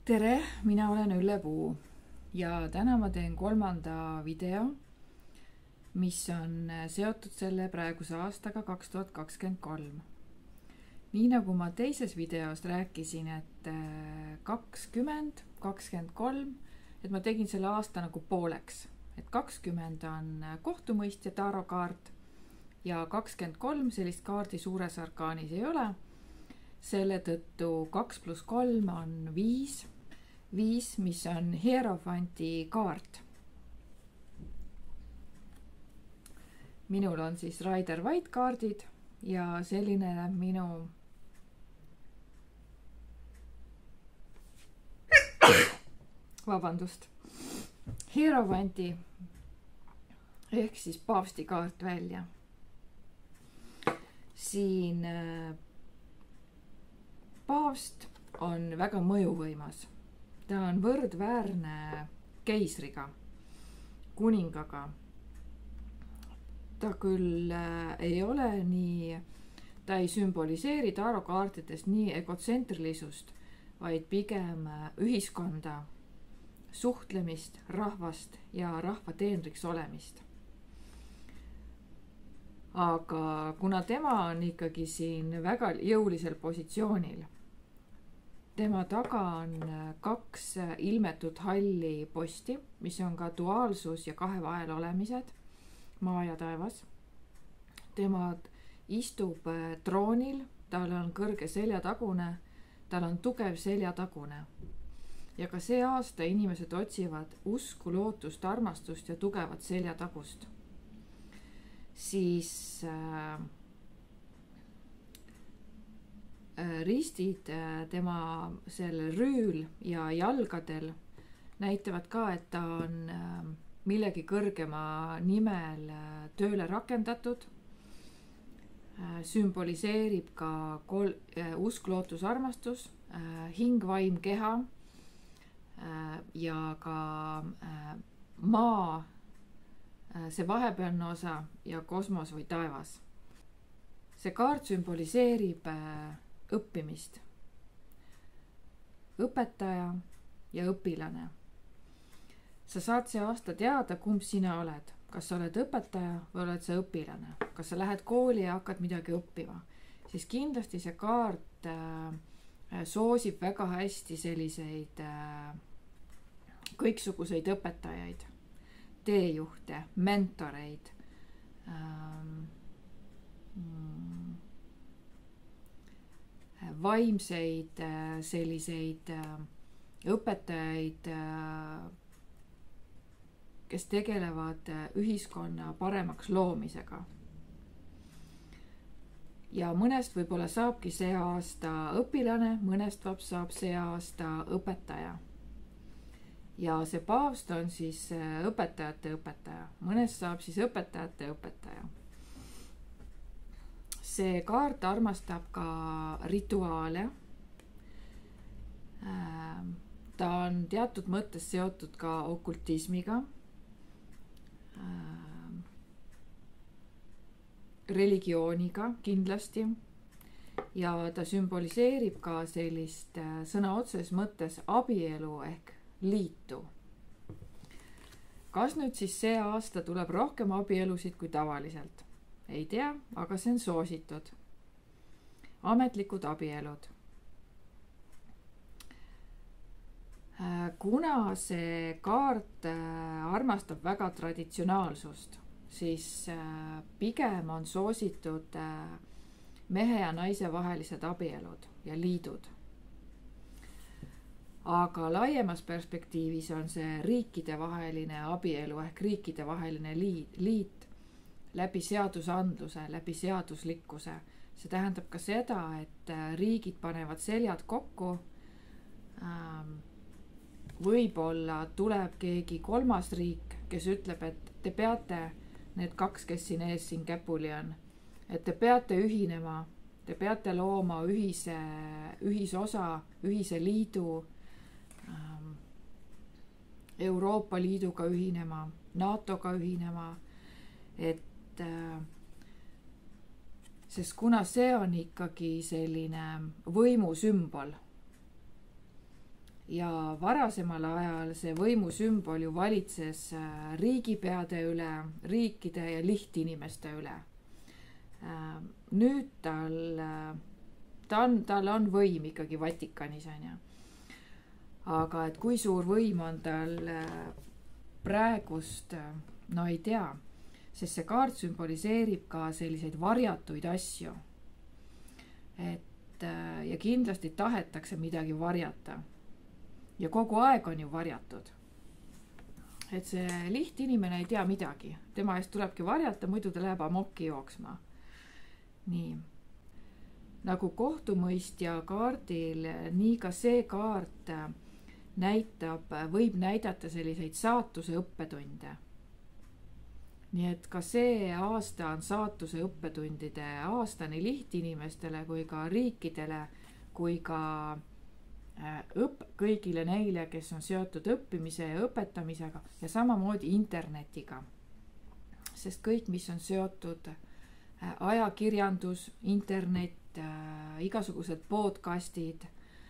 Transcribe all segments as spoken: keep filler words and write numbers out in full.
tere, mina olen Ülle Puu ja täna ma teen kolmanda video, mis on seotud selle praeguse aastaga kaks tuhat kakskümmend kolm. Nii nagu ma teises videos rääkisin, et kakskümmend, kakskümmend kolm, et ma tegin selle aasta nagu pooleks, et kakskümmend on kohtumõistja tarokaart ja kakskümmend kolm sellist kaardi suures arkaanis ei ole. Selle tõttu kaks pluss kolm on viis, viis, mis on hierofanti kaart. Minul on siis Rider White kaardid ja selline näeb minu vabandust, hierofanti ehk siis paavsti kaart välja. Siin paavst on väga mõjuvõimas. Ta on võrdväärne keisriga, kuningaga. Ta küll ei ole nii, ta ei sümboliseeri tarokaartides nii egotsentrilisust, vaid pigem ühiskonda, suhtlemist, rahvast ja rahva teenriks olemist. Aga kuna tema on ikkagi siin väga jõulisel positsioonil, tema taga on kaks ilmetut halli posti, mis on ka duaalsus ja kahe vahel olemised, maa ja taevas. Tema istub troonil, tal on kõrge seljatagune, tal on tugev seljatagune. Ja ka see aasta inimesed otsivad usku, lootust, armastust ja tugevat seljatagust. Siis äh, ristid tema selle rüül ja jalgadel näitavad ka, et ta on millegi kõrgema nimel tööle rakendatud. Sümboliseerib ka kol-, usk, lootus, armastus, hing, vaim, keha ja ka maa, see vahepealne osa ja kosmos või taevas. See kaart sümboliseerib õppimist. Õpetaja ja õpilane. Sa saad see aasta teada, kumb sina oled. Kas sa oled õpetaja või oled sa õpilane? Kas sa lähed kooli ja hakkad midagi õppima? Siis kindlasti see kaart äh, soosib väga hästi selliseid äh, kõiksuguseid õpetajaid, teejuhte, mentoreid, ähm, mm, vaimseid selliseid õpetajaid, kes tegelevad ühiskonna paremaks loomisega. Ja mõnest võib-olla saabki see aasta õpilane, mõnest saab see aasta õpetaja. Ja see paavst on siis õpetajate õpetaja, mõnest saab siis õpetajate õpetaja. See kaart armastab ka rituaale. Ta on teatud mõttes seotud ka okultismiga, religiooniga kindlasti ja ta sümboliseerib ka sellist sõna otseses mõttes abielu ehk liitu. Kas nüüd siis see aasta tuleb rohkem abielusid kui tavaliselt? Ei tea, aga see on soositud. Ametlikud abielud. Kuna see kaart armastab väga traditsionaalsust, siis pigem on soositud mehe ja naise vahelised abielud ja liidud. Aga laiemas perspektiivis on see riikide vaheline abielu ehk riikide vaheline liit, liit läbi seadusandluse, läbi seaduslikkuse. See tähendab ka seda, et riigid panevad seljad kokku. Võib-olla tuleb keegi kolmas riik, kes ütleb, et te peate, need kaks, kes siin ees siin käpuli on, et te peate ühinema, te peate looma ühise, ühisosa, ühise liidu, Euroopa Liiduga ühinema, NATOga ühinema, et sest kuna see on ikkagi selline võimusümbol ja varasemal ajal see võimusümbol ju valitses riigipeade üle, riikide ja lihtinimeste üle. Nüüd tal, ta on, tal on võim ikkagi Vatikanis, on ju. Aga et kui suur võim on tal praegust, no ei tea, sest see kaart sümboliseerib ka selliseid varjatuid asju. Et ja kindlasti tahetakse midagi varjata. Ja kogu aeg on ju varjatud. Et see lihtinimene ei tea midagi. Tema eest tulebki varjata, muidu ta läheb amokki jooksma. Nii. Nagu kohtumõistja kaardil, nii ka see kaart näitab, võib näidata selliseid saatuse õppetunde. Nii et ka see aasta on saatuse õppetundide aasta nii lihtinimestele kui ka riikidele, kui ka õpp kõigile neile, kes on seotud õppimise ja õpetamisega ja samamoodi internetiga. Sest kõik, mis on seotud ajakirjandus, internet, igasugused podcastid,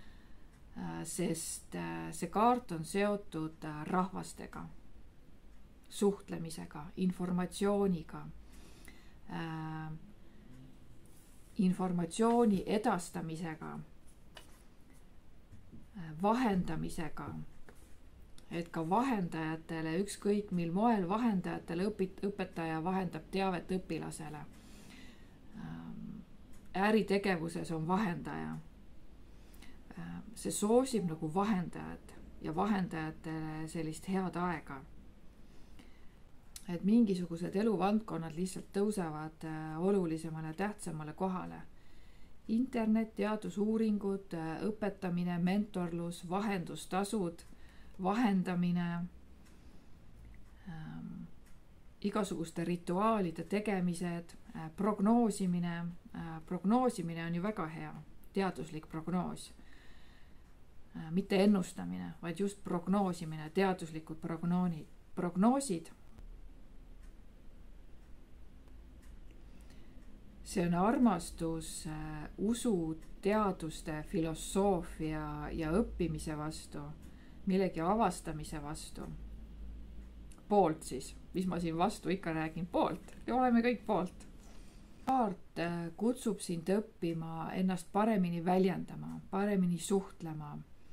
sest see kaart on seotud rahvastega, suhtlemisega, informatsiooniga, informatsiooni edastamisega, vahendamisega, et ka vahendajatele, ükskõik mil moel vahendajatele õpit, õpetaja vahendab teavet õpilasele. Äritegevuses on vahendaja. See soosib nagu vahendajad ja vahendajatele sellist head aega. Et mingisugused eluvaldkonnad lihtsalt tõusevad olulisemale, tähtsamale kohale. Internet, teadusuuringud, õpetamine, mentorlus, vahendustasud, vahendamine, ähm, igasuguste rituaalide tegemised, äh, prognoosimine. Äh, prognoosimine on ju väga hea, teaduslik prognoos. Äh, mitte ennustamine, vaid just prognoosimine, teaduslikud prognoonid, prognoosid. See on armastus usu, teaduste, filosoofia ja õppimise vastu, millegi avastamise vastu. Poolt siis, mis ma siin vastu ikka räägin, poolt. Ja oleme kõik poolt. Kaart kutsub sind õppima, ennast paremini väljendama, paremini suhtlema,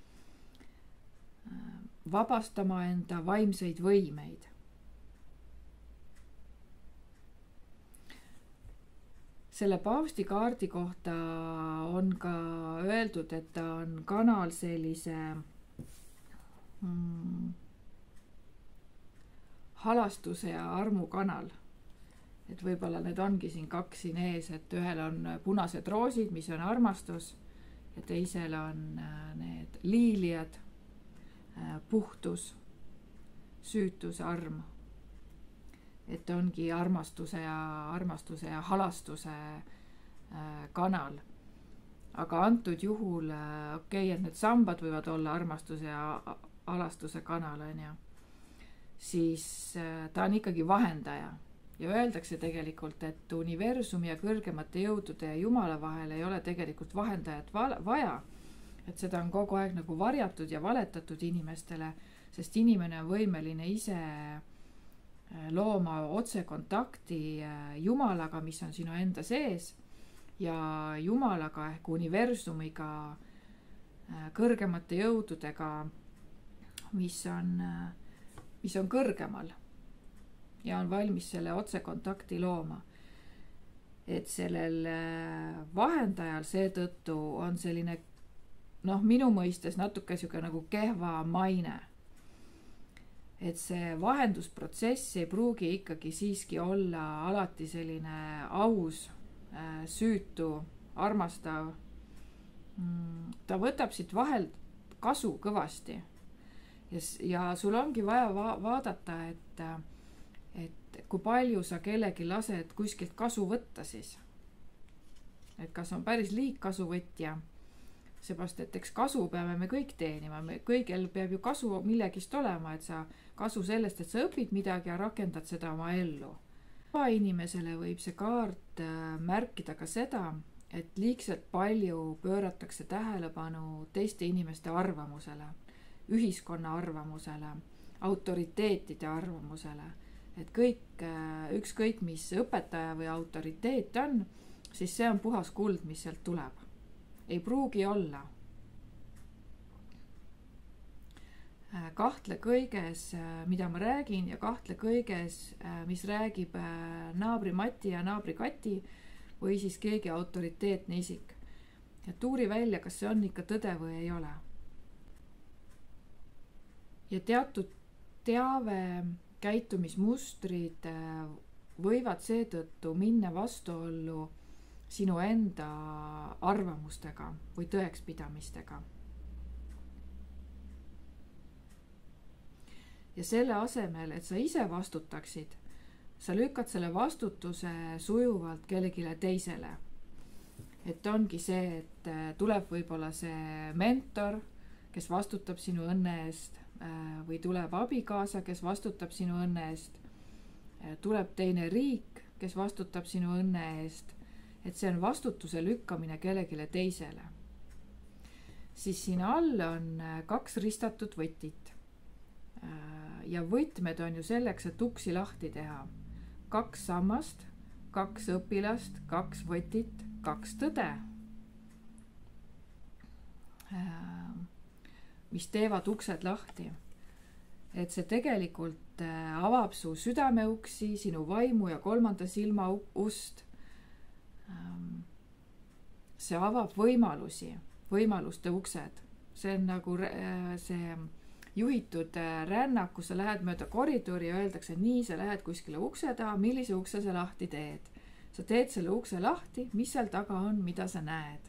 vabastama enda vaimseid võimeid. Selle paavsti kaardi kohta on ka öeldud, et ta on kanal sellise hmm, halastuse ja armu kanal. Et võib-olla need ongi siin kaks siin ees, et ühel on punased roosid, mis on armastus, ja teisel on need liiliad, puhtus, süütus, arm. Et ongi armastuse ja, armastuse ja halastuse kanal. Aga antud juhul, okei, okay, et need sambad võivad olla armastuse ja halastuse kanal, on ju. Siis ta on ikkagi vahendaja. Ja öeldakse tegelikult, et universumi ja kõrgemate jõudude ja Jumala vahel ei ole tegelikult vahendajat vaja. Et seda on kogu aeg nagu varjatud ja valetatud inimestele, sest inimene on võimeline ise looma otsekontakti Jumalaga, mis on sinu enda sees, ja Jumalaga ehk universumiga, kõrgemate jõududega, mis on, mis on kõrgemal ja on valmis selle otsekontakti looma. Et sellel vahendajal seetõttu on selline, noh, minu mõistes natuke siuke nagu kehva maine. Et see vahendusprotsess ei pruugi ikkagi siiski olla alati selline aus, süütu, armastav. Ta võtab siit vahel kasu kõvasti. Ja, ja sul ongi vaja va- vaadata, et, et kui palju sa kellegi lased kuskilt kasu võtta siis. Et kas on päris liigkasuvõtja. Seepärast, et eks kasu peame me kõik teenima. Me kõigil peab ju kasu millegist olema, et sa kasu sellest, et sa õpid midagi ja rakendad seda oma ellu. Inimesele võib see kaart märkida ka seda, et liigselt palju pööratakse tähelepanu teiste inimeste arvamusele. ühiskonna arvamusele, autoriteetide arvamusele. Et kõik, ükskõik mis õpetaja või autoriteet on, siis see on puhas kuld, mis sealt tuleb. Ei pruugi olla. Kahtle kõiges, mida ma räägin ja kahtle kõiges, mis räägib naabri Mati ja naabri Kati või siis keegi autoriteetne isik. Et uuri välja, kas see on ikka tõde või ei ole. Ja teatud teave, käitumismustrid võivad seetõttu minna vastuollu sinu enda arvamustega või tõekspidamistega. Ja selle asemel, et sa ise vastutaksid, sa lükkad selle vastutuse sujuvalt kellegile teisele. Et ongi see, et tuleb võib-olla see mentor, kes vastutab sinu õnne eest, või tuleb abikaasa, kes vastutab sinu õnne eest, tuleb teine riik, kes vastutab sinu õnne eest, et see on vastutuse lükkamine kellegile teisele. Siis siin all on kaks ristatud võtit. Ja võtmed on ju selleks, et uksi lahti teha. Kaks sammast, kaks õpilast, kaks võtit, kaks tõde, mis teevad uksed lahti. Et see tegelikult avab su südameuksi, sinu vaimu ja kolmanda silma ust. See avab võimalusi, võimaluste uksed. See on nagu see juhitud rännak, kus sa lähed mööda koridori ja öeldakse, nii, sa lähed kuskile ukse taha, millise ukse sa lahti teed. Sa teed selle ukse lahti, mis seal taga on, mida sa näed.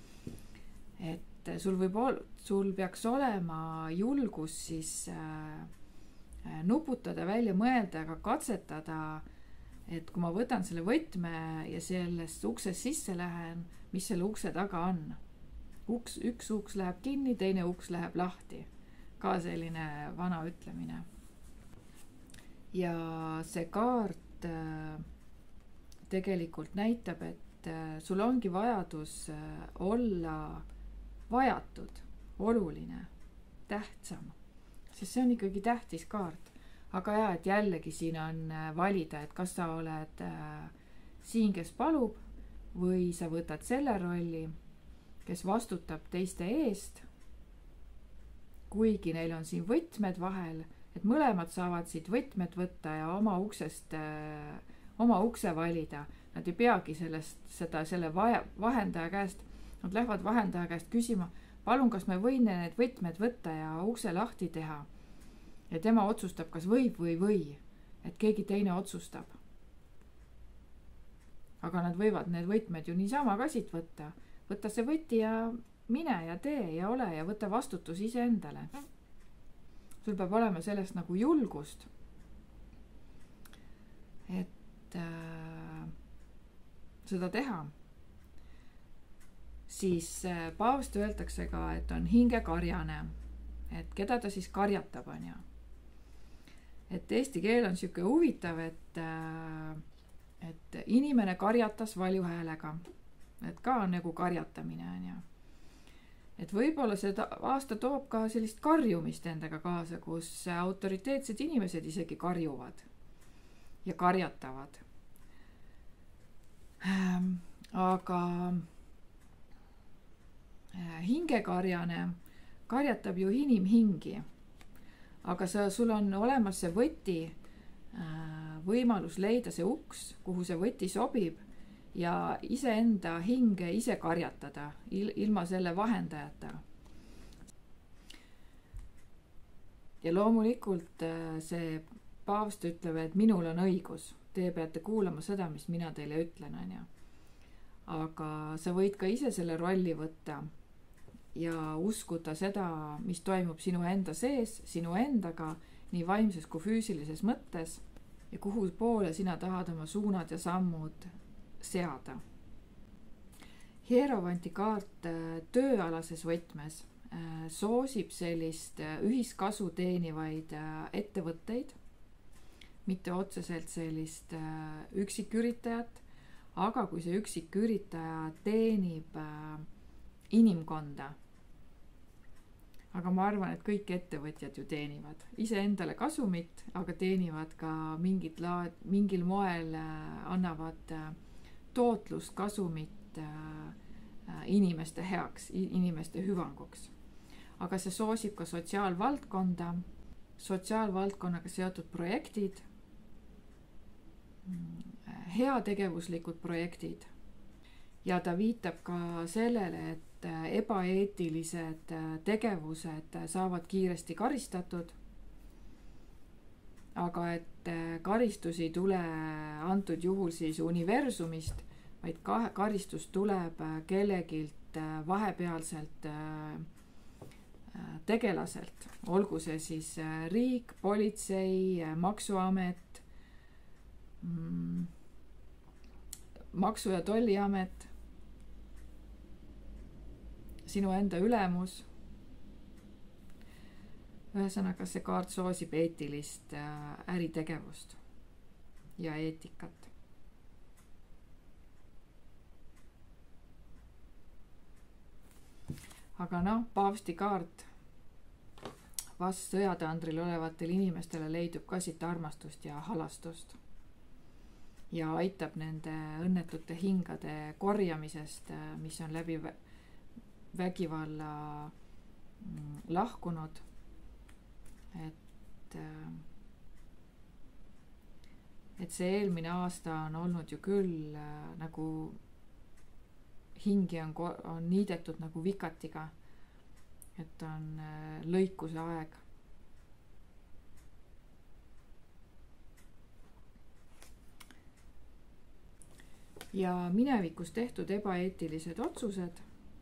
Et sul võib ol- sul peaks olema julgus siis äh, nuputada, välja mõelda, aga katsetada, et kui ma võtan selle võtme ja sellest uksest sisse lähen, mis selle ukse taga on. Uks, üks uks läheb kinni, teine uks läheb lahti. Ka selline vana ütlemine. Ja see kaart äh, tegelikult näitab, et äh, sul ongi vajadus äh, olla vajatud, oluline, tähtsam. Sest see on ikkagi tähtis kaart. Aga jah, et jällegi siin on valida, et kas sa oled äh, siin, kes palub, või sa võtad selle rolli, kes vastutab teiste eest, kuigi neil on siin võtmed vahel, et mõlemad saavad siit võtmed võtta ja oma uksest, äh, oma ukse valida. Nad ei peagi sellest, seda, selle vaja, vahendaja käest, nad lähevad vahendaja käest küsima, palun, kas me võin need võtmed võtta ja ukse lahti teha. Ja tema otsustab, kas võib või või, et keegi teine otsustab. Aga nad võivad need võtmed ju niisama ka siit võtta. Võtta see võti ja mine ja tee ja ole ja võta vastutus ise endale. Sul peab olema sellest nagu julgust. Et äh, seda teha. Siis äh, paavst öeldakse ka, et on hingekarjane. Et keda ta siis karjatab, on ja. Et eesti keel on siuke huvitav, et, äh, et inimene karjatas valjuhäälega. Et ka on nagu karjatamine, on ja. Et võib-olla see aasta toob ka sellist karjumist endaga kaasa, kus autoriteetsed inimesed isegi karjuvad ja karjatavad. Ähm, aga äh, hingekarjane karjatab ju inimhingi. Aga sa, sul on olemas see võti, äh, võimalus leida see uks, kuhu see võti sobib, ja iseenda hinge ise karjatada il, ilma selle vahendajata. Ja loomulikult see paavst ütleb, et minul on õigus. Te peate kuulama seda, mis mina teile ütlen, on ja. Aga sa võid ka ise selle rolli võtta ja uskuda seda, mis toimub sinu enda sees, sinu endaga, nii vaimses kui füüsilises mõttes ja kuhu poole sina tahad oma suunad ja sammud seada. Hierovanti kaart tööalases võtmes soosib sellist ühiskasu teenivaid ettevõtteid, mitte otseselt sellist üksiküritajat, aga kui see üksiküritaja teenib inimkonda, aga ma arvan, et kõik ettevõtjad ju teenivad iseendale kasumit, aga teenivad ka mingit laad, mingil moel annavad tootlust, kasumit inimeste heaks, inimeste hüvanguks. Aga see soosib ka sotsiaalvaldkonda, sotsiaalvaldkonnaga seotud projektid, heategevuslikud projektid ja ta viitab ka sellele, et ebaeetilised tegevused saavad kiiresti karistatud, aga et karistus ei tule antud juhul siis universumist, vaid karistus tuleb kellegilt vahepealselt tegelaselt, olgu see siis riik, politsei, maksuamet, maksu- ja tolliamet, sinu enda ülemus. Ühesõnaga, see kaart soosib eetilist äritegevust ja eetikat. Aga noh, paavsti kaart vast sõjatandril olevatele inimestele leidub ka siit armastust ja halastust ja aitab nende õnnetute hingade korjamisest, mis on läbi vägivalla lahkunud. Et, et see eelmine aasta on olnud ju küll nagu hingi on, on niidetud nagu vikatiga, et on lõikuse aeg. Ja minevikus tehtud ebaeetilised otsused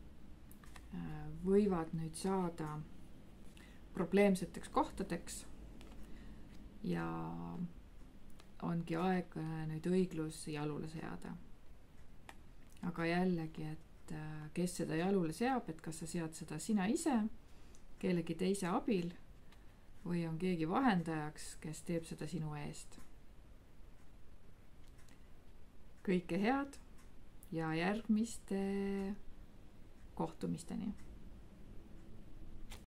võivad nüüd saada probleemseteks kohtadeks ja ongi aeg nüüd õiglus jalule seada. Aga jällegi, et kes seda jalule seab, et kas sa sead seda sina ise kellegi teise abil või on keegi vahendajaks, kes teeb seda sinu eest. Kõike head ja järgmiste kohtumisteni.